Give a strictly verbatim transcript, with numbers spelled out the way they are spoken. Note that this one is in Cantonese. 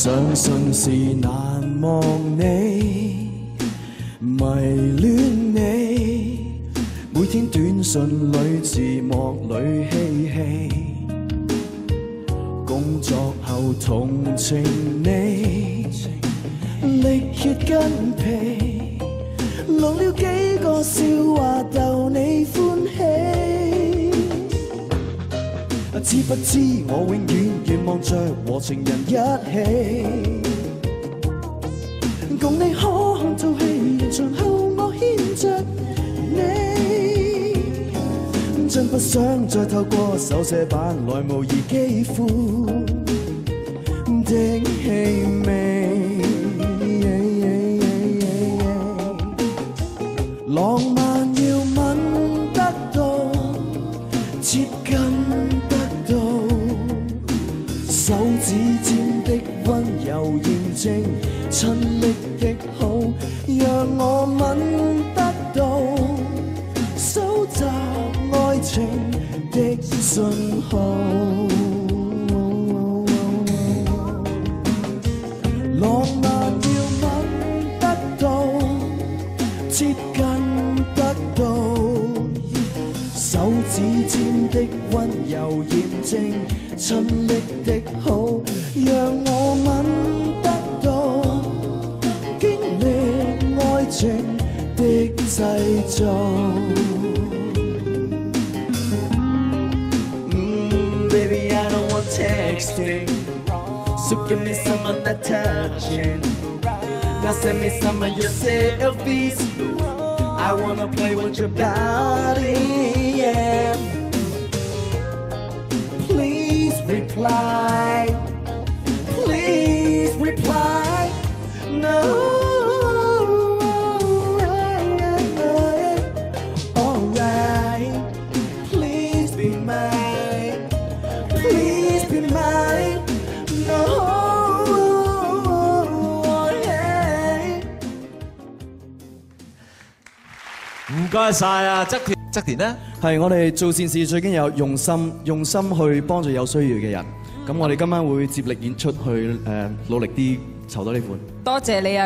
相信是難忘你，迷戀你，每天短信裏字幕裏嬉戲，工作後同情你，力竭筋疲，錄了幾個笑話逗你歡喜。知不知我永遠願望着和情人一起，共你可看套戲，完場後我牽着你，真不想再透過手寫板來模擬肌膚的氣味。浪漫要吻得到，接近得到，手指尖的溫柔驗證親昵的好，讓我吻得到，搜集愛情的信號。浪漫要吻得到，接近得到，手指尖的溫柔驗證親昵的好，讓我吻得到，經歷愛情的製造。Mm, baby, I don't want texting, so give me some of that touching. Now send me some of your selfies, I wanna play with your body, yeah. Please reply, please reply, no. Alright, please be mine, please be mine, no. 唔該晒啊，側田，側田咧係我哋做善事最緊要有用心，用心去幫助有需要嘅人。咁我哋今晚會接力演出去誒，努力啲籌到呢款。 多謝你啊！